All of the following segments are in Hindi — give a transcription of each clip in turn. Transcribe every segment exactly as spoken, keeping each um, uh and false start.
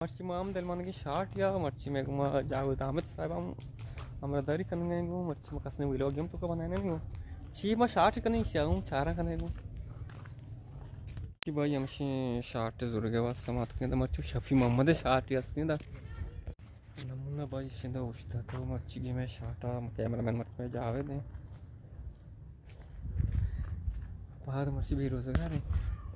मर्ची माम दिल मन की शार्ट या मर्ची में जाओ दामत साहब हम हमरा दारी करने गो मर्ची में कसने व्लॉग गेम तो का बनाने नहीं हो ची में शार्ट करने चाहूं चारा करने गो की भाई हमशी शार्ट जरूर के वास्ते मत के मर्ची शफी मोहम्मद शार्ट यास्ती दा नमूना भाई शिंदा उस्ता तो मर्ची की में शार्ट कैमरामैन मर्ची में जावे दे बाहर मर्ची भी रोजगार है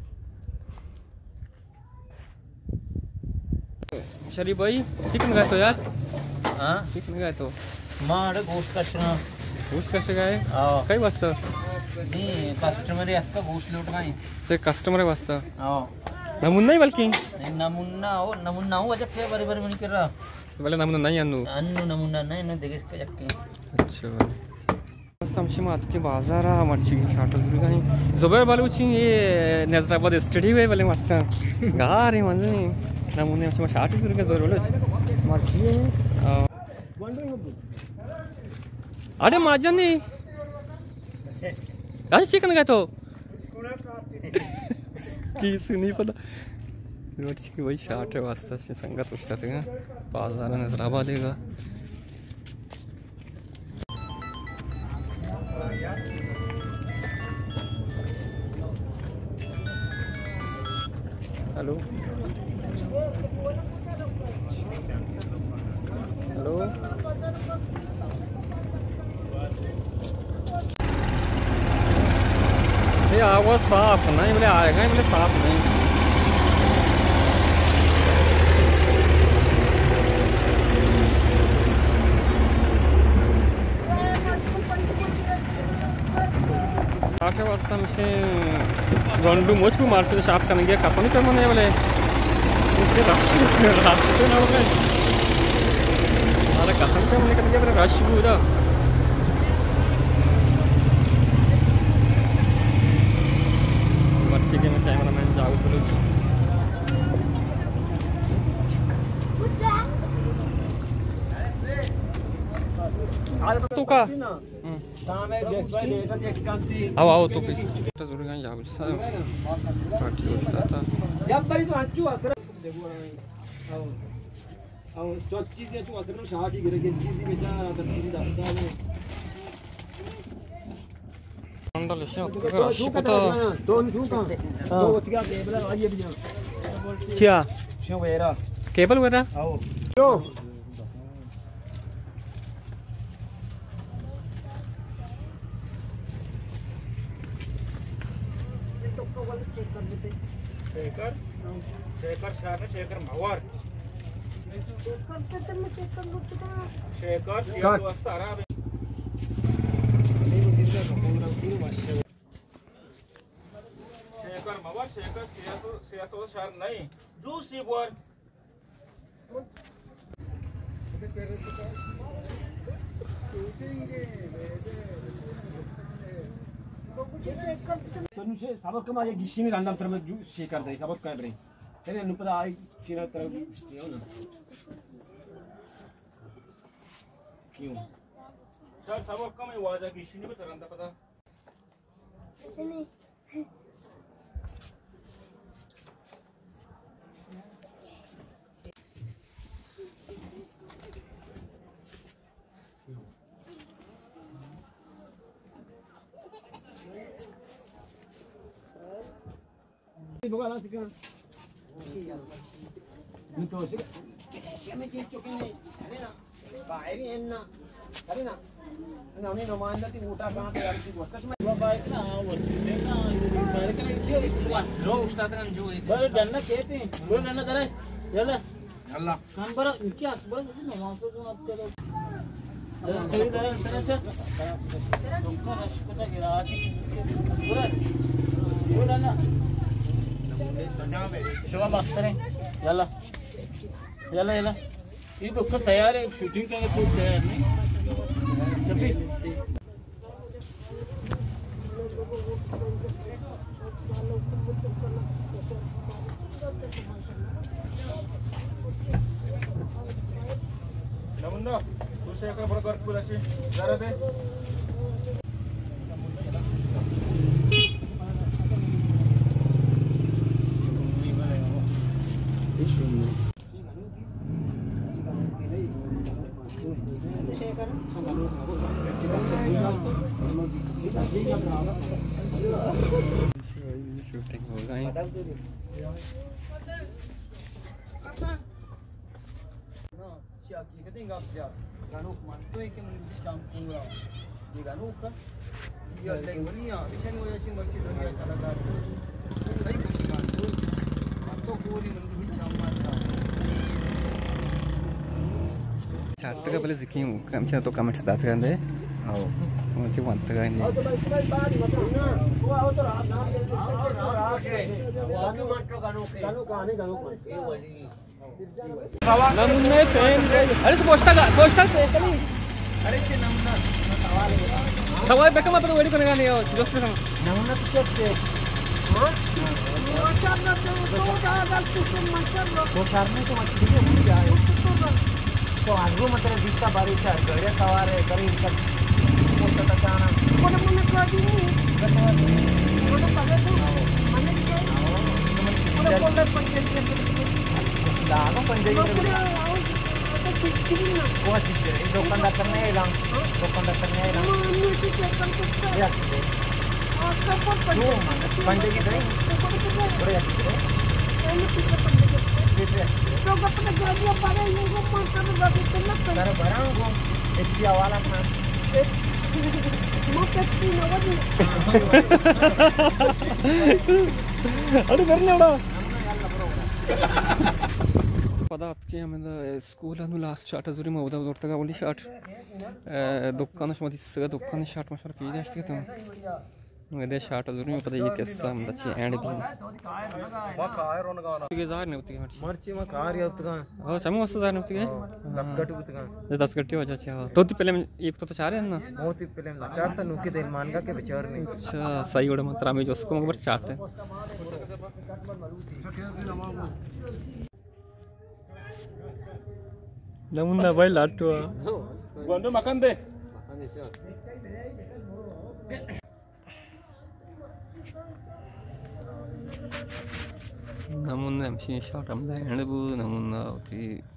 शरीफ भाई चिकन गए तो यार हाँ चिकन गए तो मारे गोश्त कटना गोश्त कैसे गए हाँ कई वास्ता नहीं कस्टमर इसका गोश्त लूट गए से कस्टमर वास्ता हाँ नमूना ही बल्कि नहीं नमूना हो नमूना हो अच्छा फिर बारी बारी नहीं कर रहा बोले नमूना नहीं अन्नू अन्नू नमूना नहीं ना देखे इसके जक्के अच्छा वाले बस हमशी मात के बाजार आ मर्ची की शार्ट जरूर गई जुबैर बालूची ये नजराबाद स्टूडियो है वाले मर्चा गा रहे मंजे नमूने हमशी शार्ट जरूर के जरूर बोलो मर्ची है अरे माजन नहीं यार चिकन गए तो की सुनी पता मर्ची की वही शार्ट है वास्ता से संगत उसका थे बाजार नजराबाद देगा हेलो हेलो ये आवाज साफ नहीं बोले आएगा बोले साफ नहीं आठ वाजता हमसे रंडू मोच भी मारते शार्ट करने गया कपनी कर मने बोले रास्ते ना बोले अरे कसम पे मने कर गया बोले रश पूरा मर्ची के में कैमरामैन जाओ बोलो तो का आओ आओ तो पीछे जरूर गए जाओ सर पार्टी होता था जब भाई तो अच्छू असर देखो आओ आओ तो चीज है तो असर में शादी ही गिरे के चीज बेचारा तो चीज दसता है अंडल से का शुपता दोन शुका दो वतिया केबल आइए भी क्या शो वेरा केबल वेरा आओ जो शेखर शेखर शाह ने शेखर मवार शेखर शेखर वास्ता आ रहा है शेखर मवार शेखर सियासत सियासत शाह नहीं जो सीवर तनुषे सबक कमा ये गिशिनी रंडम तरह जू शेखर दे सबक काय बरे तेरे अनुपदा आई चिरा तरह हो ना क्यों सर सबक कम ही वाजा गिशिनी में तरंदा पता नहीं बुगा ना सिका तो सिका क्या चीज चुकी नहीं है ना बाहर ही है ना अरे ना ना उन्हें नुमान दा ती ऊटा कहां पे यार की वस्तु में वो बाइक ना वो देखना ये बाइक ना क्यों बस रो उस्ताद रन जो है बड़े डन्ना कहते हैं बोल डन्ना दरे चल अल्लाह कान पर क्या बस नमाज तो मत करो अरे डरे डरे से तुमको रश्क गिरा पूरा वो डन्ना शुभ मस्त करें यला यला यला ये तो कब तैयार है शूटिंग का तो तैयार नहीं जबी नमुना दूसरे का बड़ा कर पूरा सी जरा दे शूटिंग हो गई Chartega pala zikim kami cina to comments dat kan deh. Oh, macam mana kan ini? Namunnya fan, ada seposta gak? Posta sekali. Ada sih namunnya. Tawar bekam apa tuh wedi kan kan ya? Terus terus. Namunnya tuh cek. Masyaallah tuh tuh dah tuh masyaallah. Masyaallah tuh macam dia muda. तो आगू मतलब दिखता बारिश है गड़े सवार है करीब तक मोटा तकाना कोने मुने कोडी कोने पगे तो मने के कोने कोने पंचे के दानो पंचे के तो कितनी ना वो चीज है दुकानदार करने है लंग दुकानदार करने है लंग मने की चेकन तो या और सब पंचे पंचे के नहीं बड़े अच्छे है मैंने पीछे पंचे के तो अपने गाड़ियां पारे लोगों को सब गाड़ी चलना कर बरांगो एशिया वाला था मोकची नवदी अरे करनेडा पदात की हमें स्कूल अनु लास्ट शाट अजुरी मौदा दोरतगा ओली शाट दुकान शमती सगा दुकान शाट मशर की जास्ती तो इधर शाट अजुरी में पता ये कैसा हम अच्छी एंड भी वा कार रोन गाना के जार ने उतगी मर्ची मर्ची में कार या उतगा हां समूह वस्तु जार ने उतगी दस गट उतगा ये दस गट्टी हो जाचे हां तो पहले एक तो तो चार है ना बहुत ही पहले चार तो नुके दिन मानगा के विचार नहीं अच्छा सही ओडे मात्रा में जो उसको मगर चाहते हैं नमुना भाई लाटो गोंदो makan deh makan deh sir namun M C shot am da end bu namun